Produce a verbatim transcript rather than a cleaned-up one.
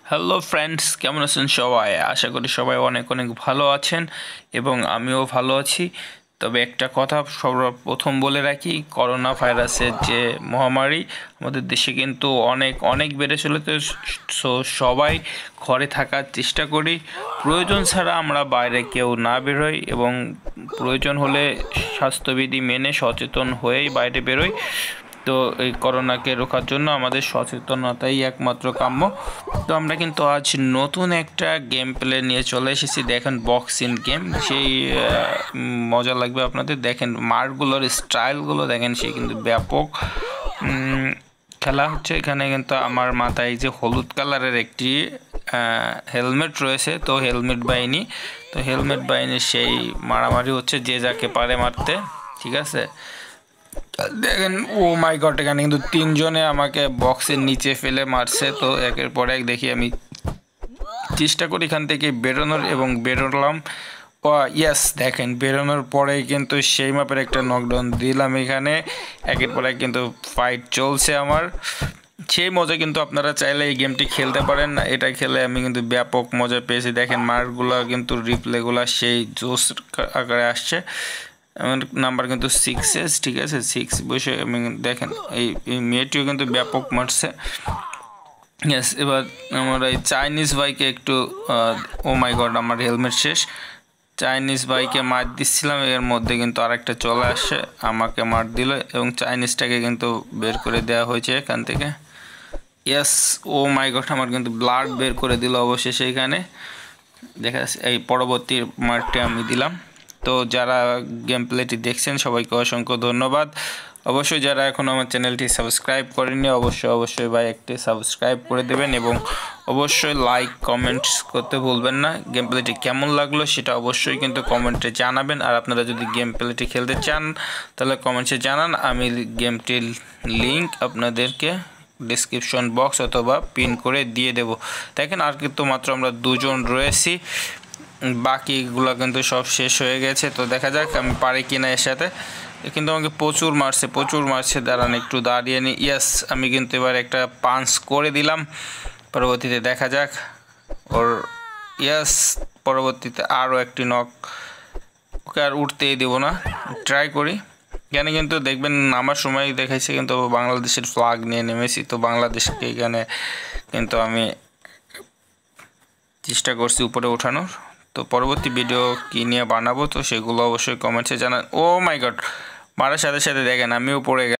Hello friends, কেমন আছেন সবাই? আশা করি সবাই অনেক অনেক ভালো আছেন এবং আমিও ভালো আছি। তবে একটা কথা সর্বপ্রথম বলে রাখি, করোনা ভাইরাসের যে মহামারী আমাদের দেশে কিন্তু অনেক অনেক বেড়ে চলেছে। সো সবাই ঘরে থাকার চেষ্টা করি, প্রয়োজন ছাড়া আমরা বাইরে কেউ না বেরোই এবং প্রয়োজন হলে স্বাস্থ্যবিধি মেনে সচেতন হয়েই বাইরে বেরোই। তো এই করোনাকে রোখার জন্য আমাদের সচেতনতাই একমাত্র কাম্য। তো আমরা কিন্তু আজ নতুন একটা গেম প্লে নিয়ে চলে এসেছি। দেখেন, বক্সিং গেম, সেই মজা লাগবে আপনাদের। দেখেন মার্কগুলোর স্টাইলগুলো দেখেন, সে কিন্তু ব্যাপক খেলা হচ্ছে এখানে। কিন্তু আমার মাথায় যে হলুদ কালারের একটি হেলমেট রয়েছে, তো হেলমেট বাহিনী তো হেলমেট বাহিনীর সেই মারামারি হচ্ছে, যে যাকে পারে মারতে। ঠিক আছে, দেখেন, ও মাই গড, এখানে কিন্তু তিনজনে আমাকে বক্সের নিচে ফেলে মারছে। তো একের পর এক দেখি, আমি চেষ্টা করি এখান থেকে বেরোনোর এবং বেরোলাম। ও ইয়েস, দেখেন বেরোনোর পরেই কিন্তু সেই মাপের একটা নকডাউন দিলাম এখানে। একের পর এক কিন্তু ফাইট চলছে আমার। সেই মজা কিন্তু আপনারা চাইলে এই গেমটি খেলতে পারেন। এটা খেলে আমি কিন্তু ব্যাপক মজা পেয়েছি। দেখেন মার্কগুলো কিন্তু রিপ্লেগুলো সেই জোস আকারে আসছে। আমার নাম্বার কিন্তু সিক্স এস, ঠিক আছে, সিক্স বসে আমি দেখেন এই মেয়েটিও কিন্তু ব্যাপক মারছে। ইয়েস, এবার আমার এই চাইনিজ বাইকে একটু, ও মাই গড, আমার হেলমেট শেষ। চাইনিজ বাইকে মার দিচ্ছিলাম, এর মধ্যে কিন্তু আরেকটা চলে আসছে, আমাকে মার দিল এবং চাইনিজটাকে কিন্তু বের করে দেওয়া হয়েছে এখান থেকে। ইয়েস, ও মাই গড, আমার কিন্তু ব্লাড বের করে দিল অবশেষে এখানে। দেখা যাচ্ছে এই পরবর্তী মারটি আমি দিলাম। তো যারা গেম প্লেটি দেখছেন সবাইকে অসংখ্য ধন্যবাদ। অবশ্যই যারা এখন আমার চ্যানেলটি সাবস্ক্রাইব করেননি, অবশ্যই অবশ্যই ভাই একটি সাবস্ক্রাইব করে দেবেন এবং অবশ্যই লাইক কমেন্টস করতে ভুলবেন না। গেম প্লেটি কেমন লাগলো সেটা অবশ্যই কিন্তু কমেন্টে জানাবেন। আর আপনারা যদি গেম প্লেটি খেলতে চান তাহলে কমেন্টে জানান, আমি গেমটির লিঙ্ক আপনাদেরকে ডিসক্রিপশন বক্স অথবা পিন করে দিয়ে দেব। দেখেন, আর কিন্তু মাত্র আমরা দুজন রয়েছি, বাকিগুলো কিন্তু সব শেষ হয়ে গেছে। তো দেখা যাক আমি পারি কিনা এর সাথে। কিন্তু আমাকে প্রচুর মারছে, প্রচুর মারছে। দাঁড়ান একটু দাঁড়িয়ে নিই। ইয়েস, আমি কিন্তু এবার একটা পাঞ্চ করে দিলাম। পরবর্তীতে দেখা যাক ওর। ইয়েস, পরবর্তীতে আরও একটি নক। ওকে আর উঠতেই দেবো না, ট্রাই করি। এখানে কিন্তু দেখবেন আমার সময় দেখাইছে কিন্তু বাংলাদেশের ফ্ল্যাগ নিয়ে নেমেছি। তো বাংলাদেশকে এখানে কিন্তু আমি চেষ্টা করছি উপরে ওঠানোর। তো পরবর্তী ভিডিও কী নিয়ে বানাবো তো সেগুলো অবশ্যই কমেন্টসে জানান। ও মাই গড, মারার সাথে সাথে দেখেন আমিও পড়ে গেলাম।